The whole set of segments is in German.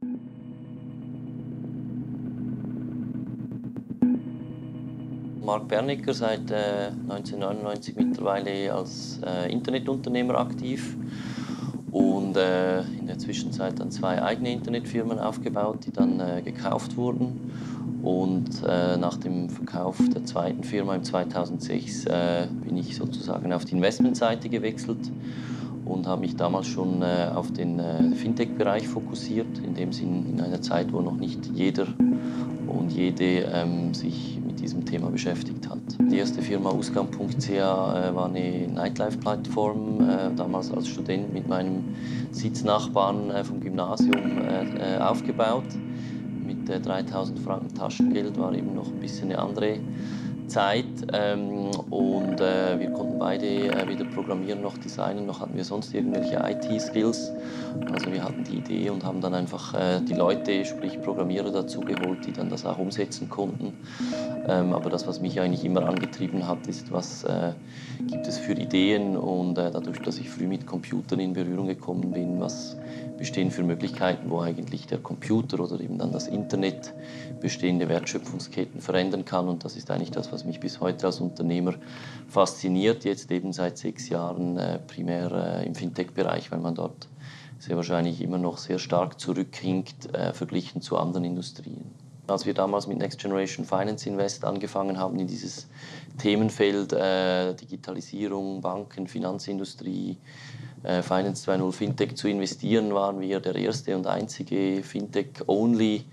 Marc Bernecker, seit 1999 mittlerweile als Internetunternehmer aktiv und in der Zwischenzeit dann 2 eigene Internetfirmen aufgebaut, die dann gekauft wurden. Und nach dem Verkauf der zweiten Firma im 2006 bin ich sozusagen auf die Investmentseite gewechselt und habe mich damals schon auf den Fintech-Bereich fokussiert, in dem Sinn in einer Zeit, wo noch nicht jeder und jede sich mit diesem Thema beschäftigt hat. Die erste Firma Usgang.ch war eine Nightlife-Plattform, damals als Student mit meinem Sitznachbarn vom Gymnasium aufgebaut. Mit 3.000 Franken Taschengeld war eben noch ein bisschen eine andere Zeit und wir konnten beide weder programmieren noch designen, noch hatten wir sonst irgendwelche IT-Skills. Also wir hatten die Idee und haben dann einfach die Leute, sprich Programmierer dazu geholt, die dann das auch umsetzen konnten. Aber das, was mich eigentlich immer angetrieben hat, ist, was gibt es für Ideen und dadurch, dass ich früh mit Computern in Berührung gekommen bin, was bestehen für Möglichkeiten, wo eigentlich der Computer oder eben dann das Internet bestehende Wertschöpfungsketten verändern kann. Und das ist eigentlich das, was mich bis heute als Unternehmer fasziniert, jetzt eben seit 6 Jahren primär im Fintech-Bereich, weil man dort sehr wahrscheinlich immer noch sehr stark zurückhinkt, verglichen zu anderen Industrien. Als wir damals mit Next Generation Finance Invest angefangen haben, in dieses Themenfeld Digitalisierung, Banken, Finanzindustrie, Finance 2.0, Fintech zu investieren, waren wir der erste und einzige Fintech-only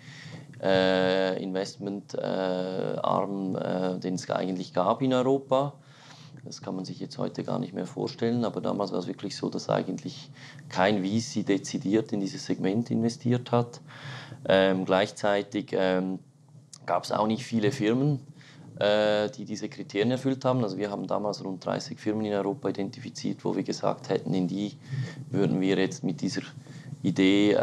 Investmentarm, den es eigentlich gab in Europa. Das kann man sich jetzt heute gar nicht mehr vorstellen, aber damals war es wirklich so, dass eigentlich kein VC dezidiert in dieses Segment investiert hat. Gleichzeitig gab es auch nicht viele Firmen, die diese Kriterien erfüllt haben. Also wir haben damals rund 30 Firmen in Europa identifiziert, wo wir gesagt hätten, in die würden wir jetzt mit dieser Idee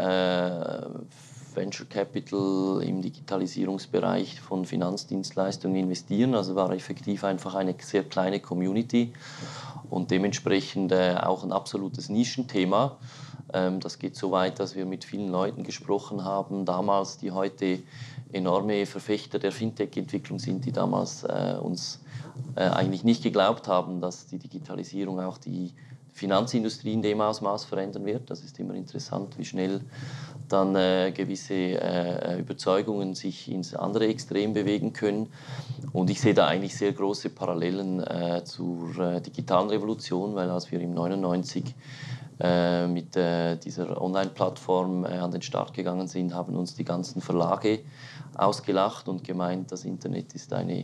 Venture Capital im Digitalisierungsbereich von Finanzdienstleistungen investieren. Also war effektiv einfach eine sehr kleine Community und dementsprechend auch ein absolutes Nischenthema. Das geht so weit, dass wir mit vielen Leuten gesprochen haben, damals, die heute enorme Verfechter der Fintech-Entwicklung sind, die damals uns eigentlich nicht geglaubt haben, dass die Digitalisierung auch die Finanzindustrie in dem Ausmaß verändern wird. Das ist immer interessant, wie schnell dann gewisse Überzeugungen sich ins andere Extrem bewegen können. Und ich sehe da eigentlich sehr große Parallelen zur digitalen Revolution, weil als wir im 99 mit dieser Online-Plattform an den Start gegangen sind, haben uns die ganzen Verlage ausgelacht und gemeint, das Internet ist eine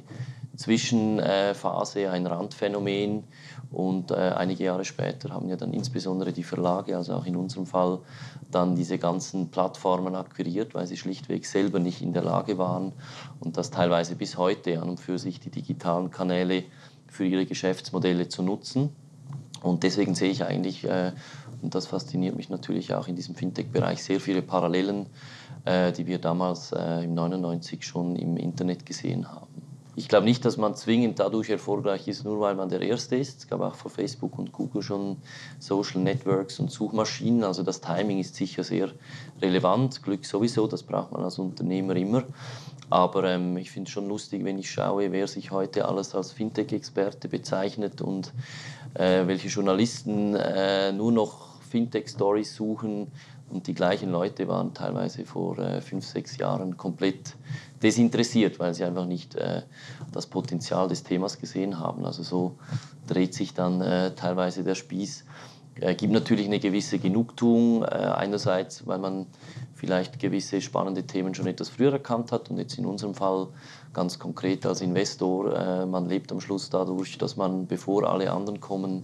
Zwischenphase, ein Randphänomen. Und einige Jahre später haben ja dann insbesondere die Verlage, also auch in unserem Fall, dann diese ganzen Plattformen akquiriert, weil sie schlichtweg selber nicht in der Lage waren und das teilweise bis heute an und für sich die digitalen Kanäle für ihre Geschäftsmodelle zu nutzen. Und deswegen sehe ich eigentlich, und das fasziniert mich natürlich auch in diesem Fintech-Bereich, sehr viele Parallelen, die wir damals im 99 schon im Internet gesehen haben. Ich glaube nicht, dass man zwingend dadurch erfolgreich ist, nur weil man der Erste ist. Es gab auch vor Facebook und Google schon Social Networks und Suchmaschinen. Also das Timing ist sicher sehr relevant. Glück sowieso, das braucht man als Unternehmer immer. Aber ich finde es schon lustig, wenn ich schaue, wer sich heute alles als Fintech-Experte bezeichnet und welche Journalisten nur noch Fintech-Stories suchen. Und die gleichen Leute waren teilweise vor 5, 6 Jahren komplett desinteressiert, weil sie einfach nicht das Potenzial des Themas gesehen haben. Also so dreht sich dann teilweise der Spieß. Gibt natürlich eine gewisse Genugtuung, einerseits, weil man vielleicht gewisse spannende Themen schon etwas früher erkannt hat und jetzt in unserem Fall ganz konkret als Investor, man lebt am Schluss dadurch, dass man, bevor alle anderen kommen,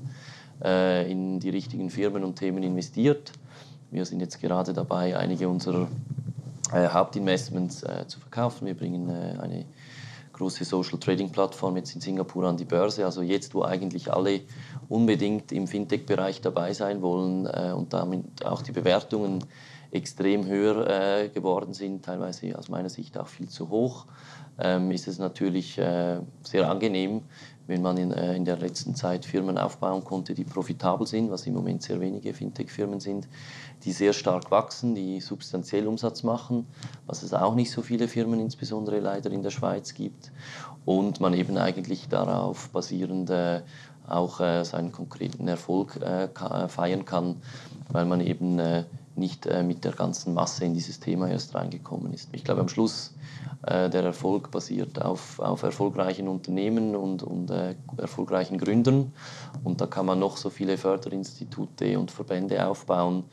in die richtigen Firmen und Themen investiert. Wir sind jetzt gerade dabei, einige unserer Hauptinvestments zu verkaufen. Wir bringen eine große Social Trading Plattform jetzt in Singapur an die Börse. Also jetzt, wo eigentlich alle unbedingt im Fintech-Bereich dabei sein wollen und damit auch die Bewertungen extrem höher geworden sind, teilweise aus meiner Sicht auch viel zu hoch, ist es natürlich sehr angenehm, wenn man in der letzten Zeit Firmen aufbauen konnte, die profitabel sind, was im Moment sehr wenige Fintech-Firmen sind, die sehr stark wachsen, die substanziell Umsatz machen, was es auch nicht so viele Firmen, insbesondere leider in der Schweiz, gibt. Und man eben eigentlich darauf basierend auch seinen konkreten Erfolg feiern kann, weil man eben nicht mit der ganzen Masse in dieses Thema erst reingekommen ist. Ich glaube, am Schluss der Erfolg basiert auf erfolgreichen Unternehmen und erfolgreichen Gründern. Und da kann man noch so viele Förderinstitute und Verbände aufbauen.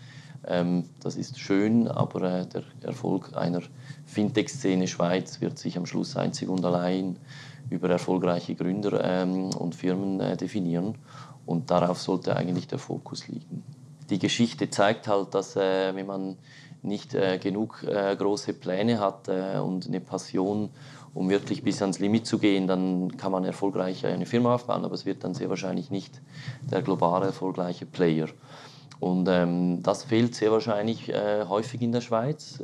Das ist schön, aber der Erfolg einer Fintech-Szene Schweiz wird sich am Schluss einzig und allein über erfolgreiche Gründer und Firmen definieren. Und darauf sollte eigentlich der Fokus liegen. Die Geschichte zeigt halt, dass wenn man nicht genug große Pläne hat und eine Passion, um wirklich bis ans Limit zu gehen, dann kann man erfolgreich eine Firma aufbauen, aber es wird dann sehr wahrscheinlich nicht der globale erfolgreiche Player. Und das fehlt sehr wahrscheinlich häufig in der Schweiz.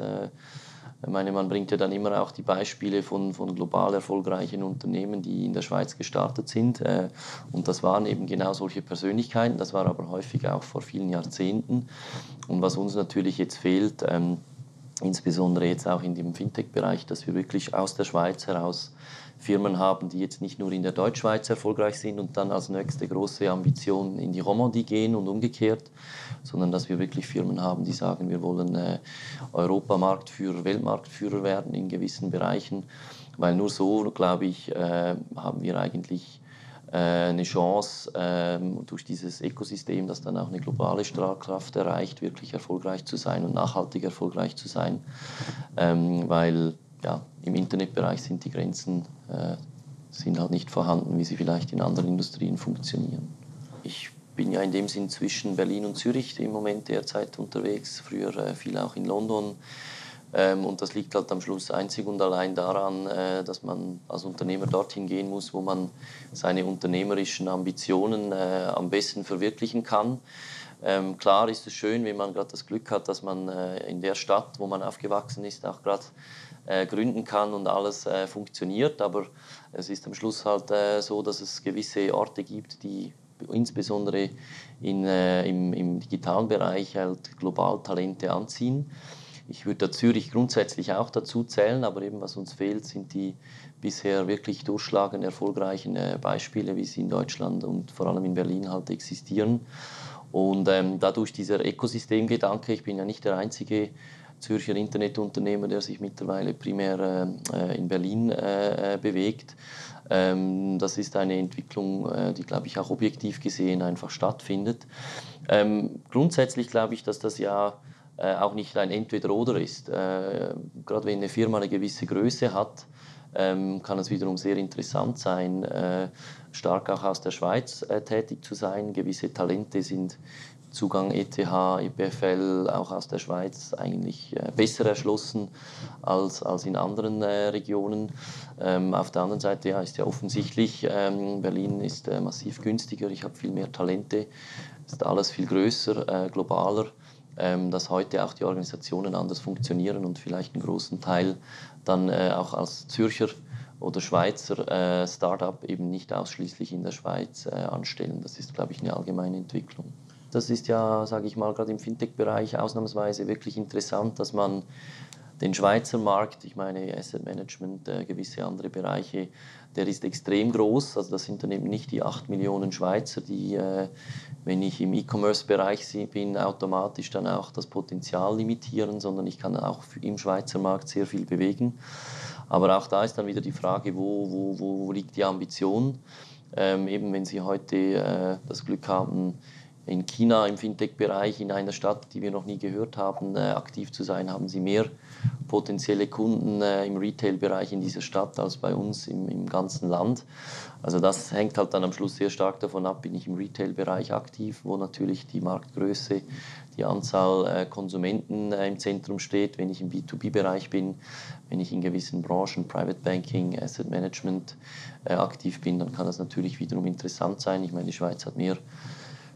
Ich meine, man bringt ja dann immer auch die Beispiele von global erfolgreichen Unternehmen, die in der Schweiz gestartet sind. Und das waren eben genau solche Persönlichkeiten. Das war aber häufig auch vor vielen Jahrzehnten. Und was uns natürlich jetzt fehlt, insbesondere jetzt auch in dem Fintech-Bereich, dass wir wirklich aus der Schweiz heraus Firmen haben, die jetzt nicht nur in der Deutschschweiz erfolgreich sind und dann als nächste große Ambition in die Romandie gehen und umgekehrt, sondern dass wir wirklich Firmen haben, die sagen, wir wollen Europamarktführer, Weltmarktführer werden in gewissen Bereichen, weil nur so, glaube ich, haben wir eigentlich eine Chance, durch dieses Ökosystem, das dann auch eine globale Strahlkraft erreicht, wirklich erfolgreich zu sein und nachhaltig erfolgreich zu sein, weil ja, im Internetbereich sind die Grenzen sind halt nicht vorhanden, wie sie vielleicht in anderen Industrien funktionieren. Ich bin ja in dem Sinn zwischen Berlin und Zürich im Moment derzeit unterwegs, früher viel auch in London. Und das liegt halt am Schluss einzig und allein daran, dass man als Unternehmer dorthin gehen muss, wo man seine unternehmerischen Ambitionen am besten verwirklichen kann. Klar ist es schön, wenn man gerade das Glück hat, dass man in der Stadt, wo man aufgewachsen ist, auch gerade gründen kann und alles funktioniert. Aber es ist am Schluss halt so, dass es gewisse Orte gibt, die insbesondere im digitalen Bereich halt global Talente anziehen. Ich würde da Zürich grundsätzlich auch dazu zählen, aber eben was uns fehlt, sind die bisher wirklich durchschlagend erfolgreichen Beispiele, wie sie in Deutschland und vor allem in Berlin halt existieren. Und dadurch dieser Ökosystemgedanke, ich bin ja nicht der einzige Zürcher Internetunternehmer, der sich mittlerweile primär in Berlin bewegt. Das ist eine Entwicklung, die, glaube ich, auch objektiv gesehen einfach stattfindet. Grundsätzlich glaube ich, dass das ja auch nicht ein Entweder-Oder ist. Gerade wenn eine Firma eine gewisse Größe hat, kann es wiederum sehr interessant sein, stark auch aus der Schweiz tätig zu sein. Gewisse Talente sind Zugang ETH, EPFL auch aus der Schweiz eigentlich besser erschlossen als in anderen Regionen. Auf der anderen Seite ja, ist ja offensichtlich, Berlin ist massiv günstiger, ich habe viel mehr Talente, ist alles viel größer, globaler. Dass heute auch die Organisationen anders funktionieren und vielleicht einen großen Teil dann auch als Zürcher oder Schweizer Start-up eben nicht ausschließlich in der Schweiz anstellen. Das ist, glaube ich, eine allgemeine Entwicklung. Das ist ja, sage ich mal, gerade im Fintech-Bereich ausnahmsweise wirklich interessant, dass man den Schweizer Markt, ich meine Asset Management, gewisse andere Bereiche, der ist extrem groß. Also das sind dann eben nicht die 8 Millionen Schweizer, die, wenn ich im E-Commerce-Bereich bin, automatisch dann auch das Potenzial limitieren, sondern ich kann auch im Schweizer Markt sehr viel bewegen. Aber auch da ist dann wieder die Frage, wo liegt die Ambition? Eben wenn Sie heute das Glück haben, in China im Fintech-Bereich, in einer Stadt, die wir noch nie gehört haben, aktiv zu sein, haben Sie mehr potenzielle Kunden im Retail-Bereich in dieser Stadt als bei uns im ganzen Land. Also das hängt halt dann am Schluss sehr stark davon ab, bin ich im Retail-Bereich aktiv, wo natürlich die Marktgröße, die Anzahl Konsumenten im Zentrum steht. Wenn ich im B2B-Bereich bin, wenn ich in gewissen Branchen, Private Banking, Asset Management aktiv bin, dann kann das natürlich wiederum interessant sein. Ich meine, die Schweiz hat mehr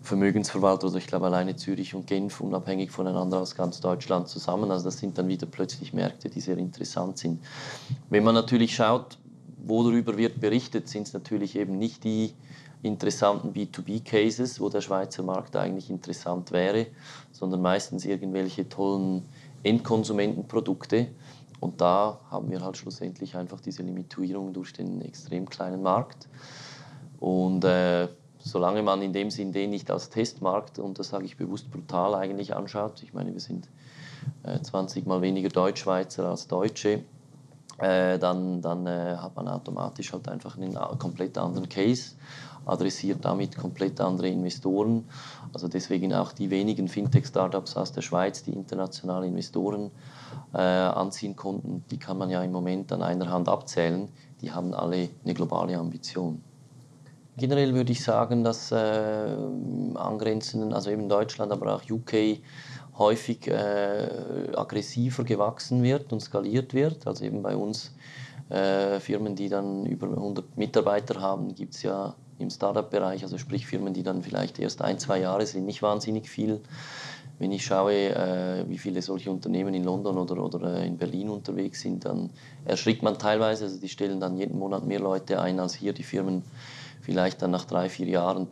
Vermögensverwalter, oder ich glaube alleine Zürich und Genf, unabhängig voneinander aus ganz Deutschland zusammen. Also das sind dann wieder plötzlich Märkte, die sehr interessant sind. Wenn man natürlich schaut, worüber wird berichtet, sind es natürlich eben nicht die interessanten B2B-Cases, wo der Schweizer Markt eigentlich interessant wäre, sondern meistens irgendwelche tollen Endkonsumentenprodukte. Und da haben wir halt schlussendlich einfach diese Limitierung durch den extrem kleinen Markt. Und solange man in dem Sinn den nicht als Testmarkt, und das sage ich bewusst brutal, eigentlich anschaut, ich meine, wir sind 20 Mal weniger Deutschschweizer als Deutsche, dann hat man automatisch halt einfach einen komplett anderen Case, adressiert damit komplett andere Investoren. Also deswegen auch die wenigen Fintech-Startups aus der Schweiz, die internationale Investoren anziehen konnten, die kann man ja im Moment an einer Hand abzählen. Die haben alle eine globale Ambition. Generell würde ich sagen, dass angrenzenden, also eben Deutschland, aber auch UK, häufig aggressiver gewachsen wird und skaliert wird. Also eben bei uns Firmen, die dann über 100 Mitarbeiter haben, gibt es ja im Startup-Bereich, also sprich Firmen, die dann vielleicht erst 1-2 Jahre sind, nicht wahnsinnig viel. Wenn ich schaue, wie viele solche Unternehmen in London oder in Berlin unterwegs sind, dann erschrickt man teilweise. Also die stellen dann jeden Monat mehr Leute ein als hier die Firmen vielleicht dann nach 3-4 Jahren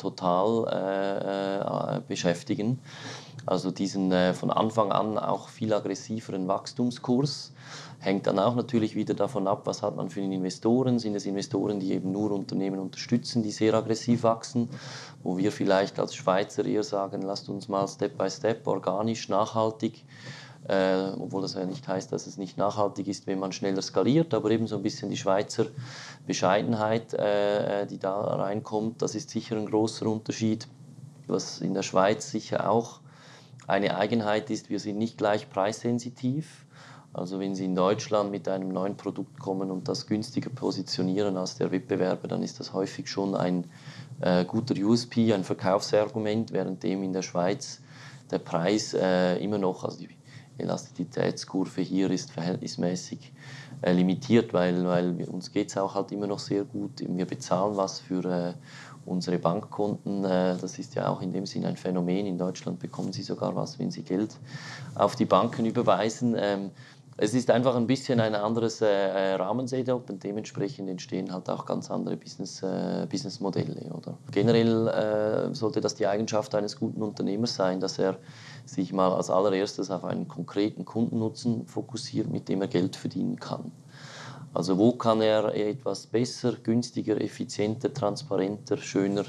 total beschäftigen. Also diesen von Anfang an auch viel aggressiveren Wachstumskurs hängt dann auch natürlich wieder davon ab, was hat man für Investoren. Sind es Investoren, die eben nur Unternehmen unterstützen, die sehr aggressiv wachsen, wo wir vielleicht als Schweizer eher sagen, lasst uns mal Step by Step, organisch, nachhaltig, obwohl das ja nicht heißt, dass es nicht nachhaltig ist, wenn man schneller skaliert, aber eben so ein bisschen die Schweizer Bescheidenheit, die da reinkommt, das ist sicher ein großer Unterschied. Was in der Schweiz sicher auch eine Eigenheit ist, wir sind nicht gleich preissensitiv. Also wenn Sie in Deutschland mit einem neuen Produkt kommen und das günstiger positionieren als der Wettbewerber, dann ist das häufig schon ein guter USP, ein Verkaufsargument, währenddem in der Schweiz der Preis immer noch, also die Elastizitätskurve hier ist verhältnismäßig limitiert, weil uns geht es auch halt immer noch sehr gut. Wir bezahlen was für unsere Bankkonten. Das ist ja auch in dem Sinn ein Phänomen. In Deutschland bekommen Sie sogar was, wenn Sie Geld auf die Banken überweisen. Es ist einfach ein bisschen ein anderes Rahmensetup und dementsprechend entstehen halt auch ganz andere Businessmodelle. Oder? Generell sollte das die Eigenschaft eines guten Unternehmers sein, dass er sich mal als allererstes auf einen konkreten Kundennutzen fokussiert, mit dem er Geld verdienen kann. Also wo kann er etwas besser, günstiger, effizienter, transparenter, schöner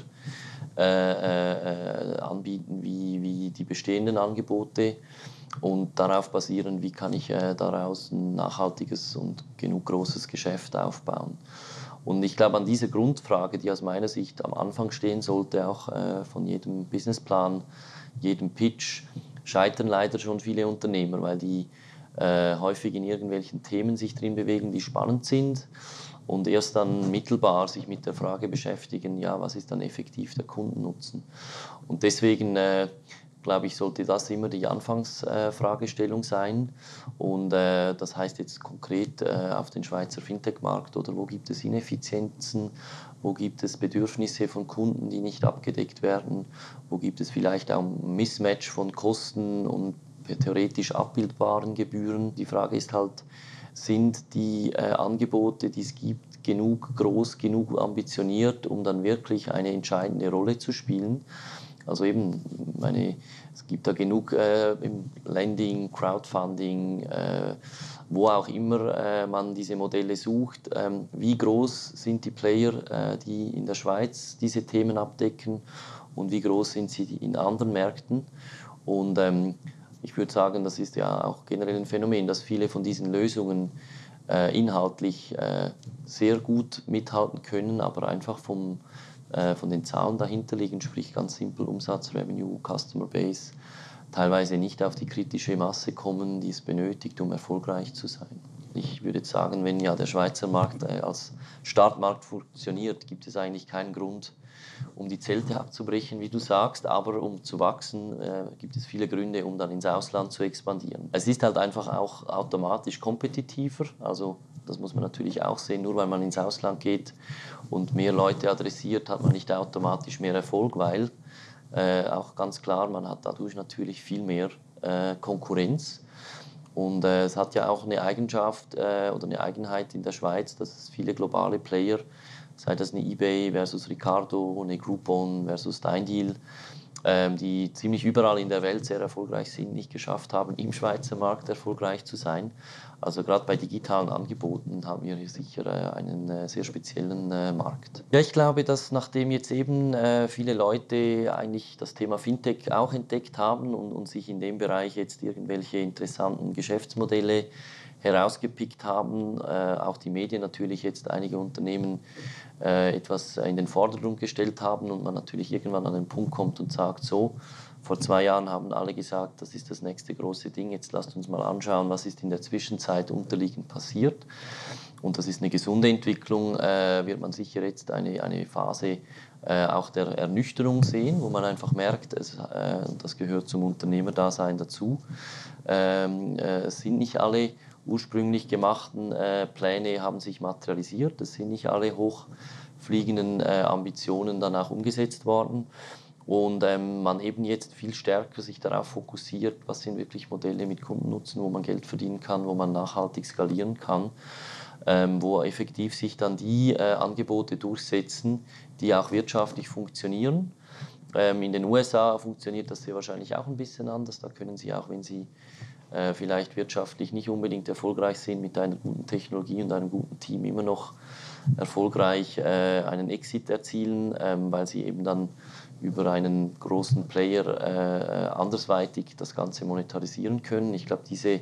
anbieten wie die bestehenden Angebote und darauf basieren, wie kann ich daraus ein nachhaltiges und genug großes Geschäft aufbauen. Und ich glaube, an dieser Grundfrage, die aus meiner Sicht am Anfang stehen sollte, auch von jedem Businessplan, jedem Pitch, scheitern leider schon viele Unternehmer, weil die häufig in irgendwelchen Themen sich drin bewegen, die spannend sind und erst dann mittelbar sich mit der Frage beschäftigen, ja, was ist dann effektiv der Kundennutzen. Und deswegen glaube ich, sollte das immer die Anfangsfragestellung sein. Und das heißt jetzt konkret auf den Schweizer Fintech-Markt oder wo gibt es Ineffizienzen, wo gibt es Bedürfnisse von Kunden, die nicht abgedeckt werden, wo gibt es vielleicht auch ein Mismatch von Kosten und theoretisch abbildbaren Gebühren. Die Frage ist halt, sind die Angebote, die es gibt, genug groß, genug ambitioniert, um dann wirklich eine entscheidende Rolle zu spielen? Also eben, es gibt da genug im Lending, Crowdfunding, wo auch immer man diese Modelle sucht. Wie groß sind die Player, die in der Schweiz diese Themen abdecken und wie groß sind sie in anderen Märkten? Und ich würde sagen, das ist ja auch generell ein Phänomen, dass viele von diesen Lösungen inhaltlich sehr gut mithalten können, aber einfach von den Zahlen dahinter liegen, sprich ganz simpel Umsatz, Revenue, Customer Base, teilweise nicht auf die kritische Masse kommen, die es benötigt, um erfolgreich zu sein. Ich würde jetzt sagen, wenn ja der Schweizer Markt als Startmarkt funktioniert, gibt es eigentlich keinen Grund, um die Zelte abzubrechen, wie du sagst, aber um zu wachsen, gibt es viele Gründe, um dann ins Ausland zu expandieren. Es ist halt einfach auch automatisch kompetitiver, also das muss man natürlich auch sehen, nur weil man ins Ausland geht und mehr Leute adressiert, hat man nicht automatisch mehr Erfolg, weil auch ganz klar, man hat dadurch natürlich viel mehr Konkurrenz. Und es hat ja auch eine Eigenschaft oder eine Eigenheit in der Schweiz, dass es viele globale Player, sei das eine eBay versus Ricardo, eine Groupon versus Steindeal, die ziemlich überall in der Welt sehr erfolgreich sind, nicht geschafft haben, im Schweizer Markt erfolgreich zu sein. Also gerade bei digitalen Angeboten haben wir hier sicher einen sehr speziellen Markt. Ja, ich glaube, dass nachdem jetzt eben viele Leute eigentlich das Thema Fintech auch entdeckt haben und sich in dem Bereich jetzt irgendwelche interessanten Geschäftsmodelle herausgepickt haben, auch die Medien natürlich jetzt einige Unternehmen etwas in den Vordergrund gestellt haben und man natürlich irgendwann an den Punkt kommt und sagt, so, vor 2 Jahren haben alle gesagt, das ist das nächste große Ding, jetzt lasst uns mal anschauen, was ist in der Zwischenzeit unterliegend passiert. Und das ist eine gesunde Entwicklung, wird man sicher jetzt eine Phase auch der Ernüchterung sehen, wo man einfach merkt, das gehört zum Unternehmerdasein dazu. Es sind nicht alle ursprünglich gemachten Pläne haben sich materialisiert. Es sind nicht alle hochfliegenden Ambitionen dann auch umgesetzt worden. Und man eben jetzt viel stärker sich darauf fokussiert, was sind wirklich Modelle mit Kundennutzen, wo man Geld verdienen kann, wo man nachhaltig skalieren kann, wo effektiv sich dann die Angebote durchsetzen, die auch wirtschaftlich funktionieren. In den USA funktioniert das sehr wahrscheinlich auch ein bisschen anders. Da können Sie auch, wenn Sie vielleicht wirtschaftlich nicht unbedingt erfolgreich sind, mit einer guten Technologie und einem guten Team immer noch erfolgreich einen Exit erzielen, weil sie eben dann über einen großen Player andersweitig das Ganze monetarisieren können. Ich glaube, diese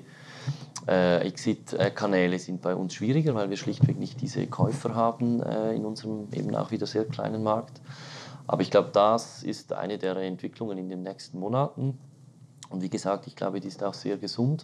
Exit-Kanäle sind bei uns schwieriger, weil wir schlichtweg nicht diese Käufer haben in unserem eben auch wieder sehr kleinen Markt. Aber ich glaube, das ist eine der Entwicklungen in den nächsten Monaten. Und wie gesagt, ich glaube, die ist auch sehr gesund.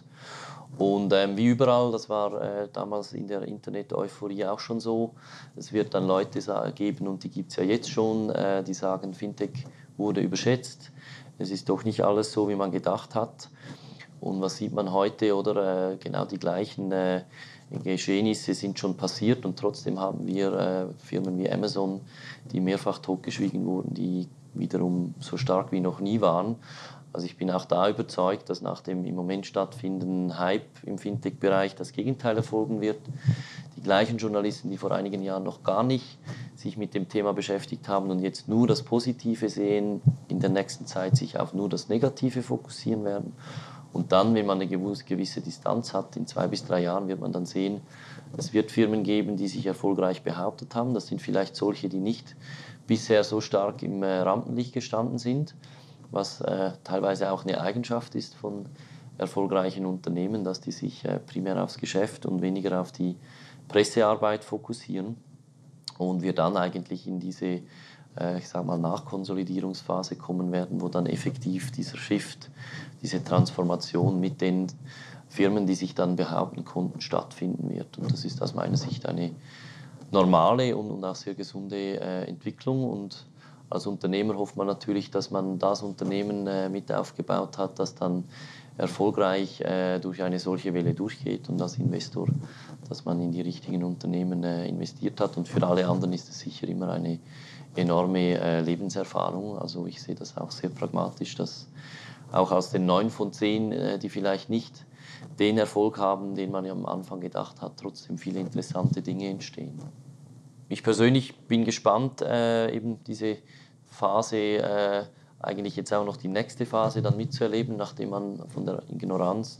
Und wie überall, das war damals in der Internet-Euphorie auch schon so, es wird dann Leute geben, und die gibt es ja jetzt schon, die sagen, Fintech wurde überschätzt. Es ist doch nicht alles so, wie man gedacht hat. Und was sieht man heute? Oder genau die gleichen Geschehnisse sind schon passiert, und trotzdem haben wir Firmen wie Amazon, die mehrfach totgeschwiegen wurden, die wiederum so stark wie noch nie waren. Also ich bin auch da überzeugt, dass nach dem im Moment stattfindenden Hype im Fintech-Bereich das Gegenteil erfolgen wird. Die gleichen Journalisten, die vor einigen Jahren noch gar nicht sich mit dem Thema beschäftigt haben und jetzt nur das Positive sehen, in der nächsten Zeit sich auf nur das Negative fokussieren werden. Und dann, wenn man eine gewisse Distanz hat, in 2 bis 3 Jahren wird man dann sehen, es wird Firmen geben, die sich erfolgreich behauptet haben. Das sind vielleicht solche, die nicht bisher so stark im Rampenlicht gestanden sind, was teilweise auch eine Eigenschaft ist von erfolgreichen Unternehmen, dass die sich primär aufs Geschäft und weniger auf die Pressearbeit fokussieren und wir dann eigentlich in diese ich sage mal, Nachkonsolidierungsphase kommen werden, wo dann effektiv dieser Shift, diese Transformation mit den Firmen, die sich dann behaupten konnten, stattfinden wird. Und das ist aus meiner Sicht eine normale und auch sehr gesunde Entwicklung. Und als Unternehmer hofft man natürlich, dass man das Unternehmen mit aufgebaut hat, das dann erfolgreich durch eine solche Welle durchgeht, und als Investor, dass man in die richtigen Unternehmen investiert hat. Und für alle anderen ist es sicher immer eine enorme Lebenserfahrung. Also ich sehe das auch sehr pragmatisch, dass auch aus den 9 von 10, die vielleicht nicht den Erfolg haben, den man ja am Anfang gedacht hat, trotzdem viele interessante Dinge entstehen. Ich persönlich bin gespannt, eben diese Phase, eigentlich jetzt auch noch die nächste Phase dann mitzuerleben, nachdem man von der Ignoranz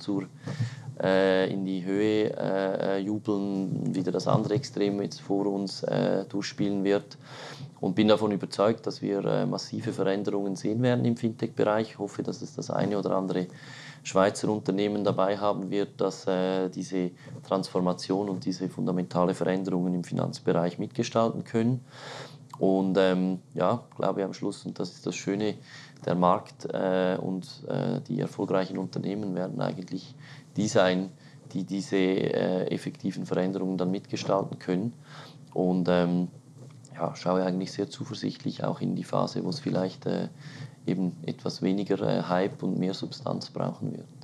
in die Höhe jubeln, wieder das andere Extrem jetzt vor uns durchspielen wird. Und bin davon überzeugt, dass wir massive Veränderungen sehen werden im Fintech-Bereich. Ich hoffe, dass es das eine oder andere Schweizer Unternehmen dabei haben wird, dass diese Transformation und diese fundamentale Veränderungen im Finanzbereich mitgestalten können. Und ja, glaube ich am Schluss, und das ist das Schöne, der Markt und die erfolgreichen Unternehmen werden eigentlich die sein, die diese effektiven Veränderungen dann mitgestalten können. Und ja, schaue eigentlich sehr zuversichtlich auch in die Phase, wo es vielleicht eben etwas weniger Hype und mehr Substanz brauchen wird.